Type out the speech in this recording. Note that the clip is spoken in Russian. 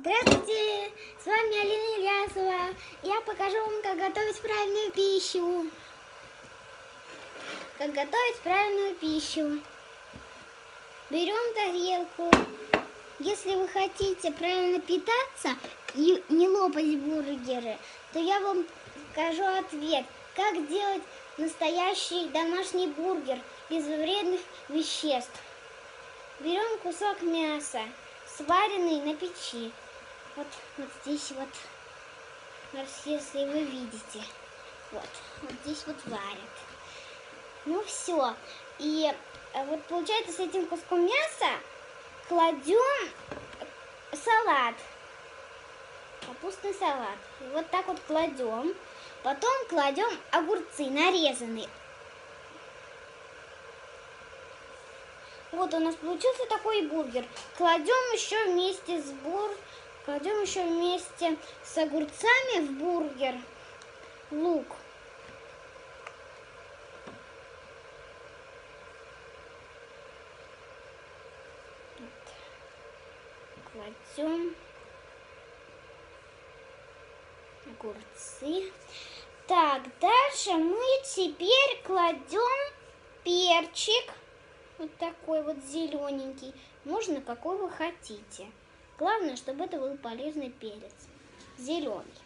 Здравствуйте, с вами Алина Ильясова. Я покажу вам, как готовить правильную пищу. Берем тарелку. Если вы хотите правильно питаться и не лопать бургеры, то я вам покажу ответ, как делать настоящий домашний бургер без вредных веществ. Берем кусок мяса, сваренный на печи. Вот здесь вот, если вы видите, вот здесь вот варят. Ну все. И вот получается, с этим куском мяса кладем салат, капустный салат. И вот так вот кладем. Потом кладем огурцы нарезанные. Вот у нас получился такой бургер. Кладем еще вместе с огурцами в бургер лук. Кладем огурцы. Так, дальше мы теперь кладем перчик. Вот такой вот зелененький. Можно какой вы хотите. Главное, чтобы это был полезный перец. Зеленый.